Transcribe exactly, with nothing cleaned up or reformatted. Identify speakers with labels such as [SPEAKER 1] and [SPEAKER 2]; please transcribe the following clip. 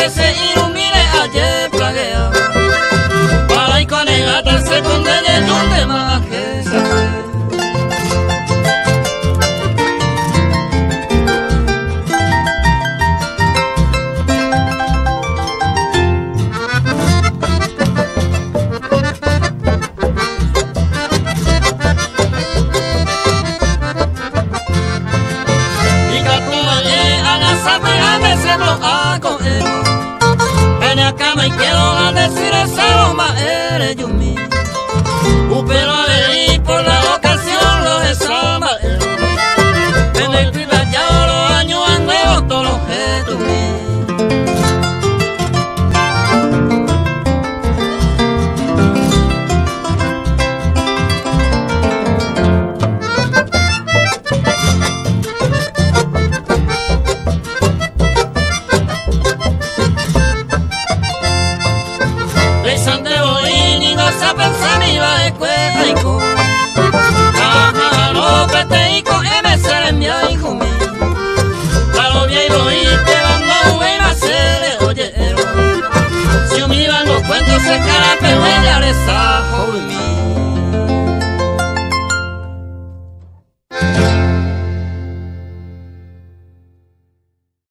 [SPEAKER 1] que se ilumine ayer plaguea. Para y con el se condene donde más que se hace. Cama y quiero decir ese aroma eres yo mi, pero a ver